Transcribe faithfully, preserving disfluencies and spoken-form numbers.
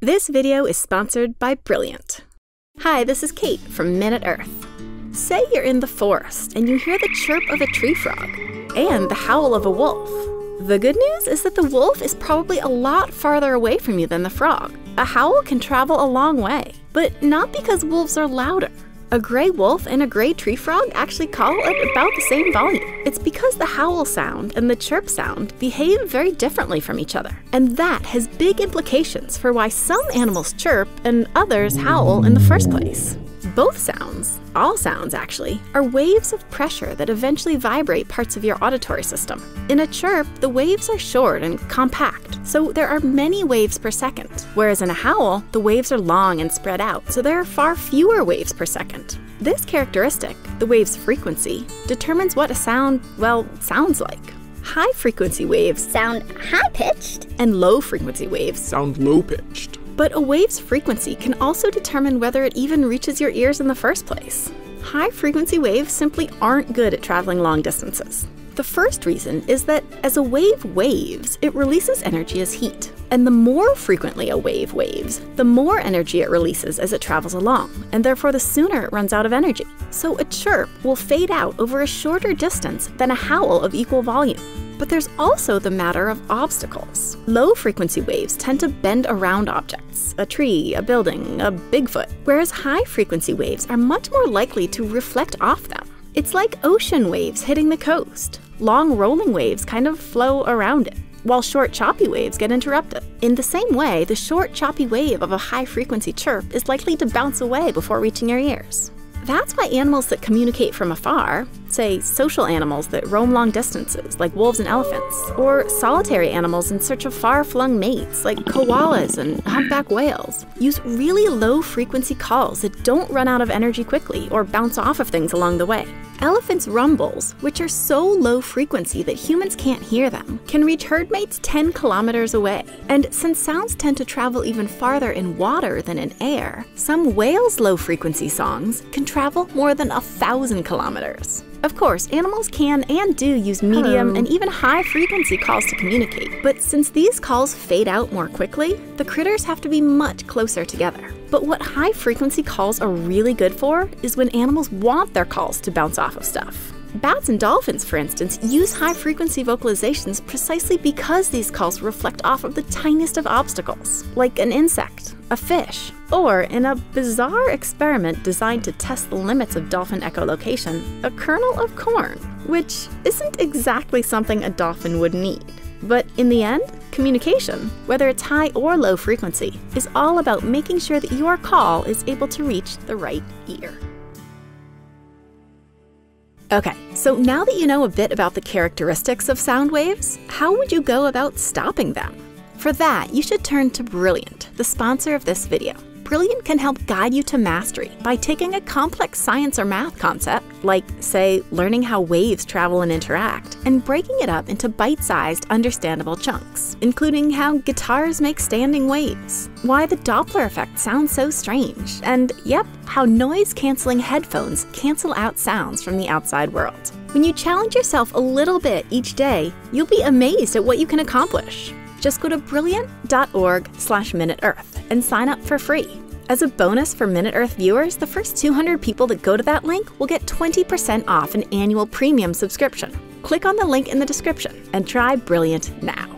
This video is sponsored by Brilliant. Hi, this is Kate from MinuteEarth. Say you're in the forest and you hear the chirp of a tree frog and the howl of a wolf. The good news is that the wolf is probably a lot farther away from you than the frog. A howl can travel a long way, but not because wolves are louder. A gray wolf and a gray tree frog actually call at about the same volume. It's because the howl sound and the chirp sound behave very differently from each other. And that has big implications for why some animals chirp and others howl in the first place. Both sounds, all sounds actually, are waves of pressure that eventually vibrate parts of your auditory system. In a chirp, the waves are short and compact, so there are many waves per second. Whereas in a howl, the waves are long and spread out, so there are far fewer waves per second. This characteristic, the wave's frequency, determines what a sound, well, sounds like. High-frequency waves sound high-pitched, and low-frequency waves sound low-pitched. But a wave's frequency can also determine whether it even reaches your ears in the first place. High-frequency waves simply aren't good at traveling long distances. The first reason is that as a wave waves, it releases energy as heat. And the more frequently a wave waves, the more energy it releases as it travels along, and therefore the sooner it runs out of energy. So a chirp will fade out over a shorter distance than a howl of equal volume. But there's also the matter of obstacles. Low-frequency waves tend to bend around objects, a tree, a building, a Bigfoot, whereas high-frequency waves are much more likely to reflect off them. It's like ocean waves hitting the coast. Long rolling waves kind of flow around it, while short choppy waves get interrupted. In the same way, the short choppy wave of a high-frequency chirp is likely to bounce away before reaching your ears. That's why animals that communicate from afar, say social animals that roam long distances like wolves and elephants, or solitary animals in search of far-flung mates like koalas and humpback whales, use really low-frequency calls that don't run out of energy quickly or bounce off of things along the way. Elephants' rumbles, which are so low frequency that humans can't hear them, can reach herd mates ten kilometers away. And since sounds tend to travel even farther in water than in air, some whales' low-frequency songs can travel more than a thousand kilometers. Of course, animals can and do use medium Hello. and even high-frequency calls to communicate, but since these calls fade out more quickly, the critters have to be much closer together. But what high-frequency calls are really good for is when animals want their calls to bounce off of stuff. Bats and dolphins, for instance, use high-frequency vocalizations precisely because these calls reflect off of the tiniest of obstacles, like an insect, a fish, or, in a bizarre experiment designed to test the limits of dolphin echolocation, a kernel of corn, which isn't exactly something a dolphin would need. But in the end, communication, whether it's high or low frequency, is all about making sure that your call is able to reach the right ear. Okay, so now that you know a bit about the characteristics of sound waves, how would you go about stopping them? For that, you should turn to Brilliant, the sponsor of this video. Brilliant can help guide you to mastery by taking a complex science or math concept, like, say, learning how waves travel and interact, and breaking it up into bite-sized, understandable chunks, including how guitars make standing waves, why the Doppler effect sounds so strange, and, yep, how noise-canceling headphones cancel out sounds from the outside world. When you challenge yourself a little bit each day, you'll be amazed at what you can accomplish. Just go to brilliant dot org slash MinuteEarth and sign up for free. As a bonus for MinuteEarth viewers, the first two hundred people that go to that link will get twenty percent off an annual premium subscription. Click on the link in the description and try Brilliant now.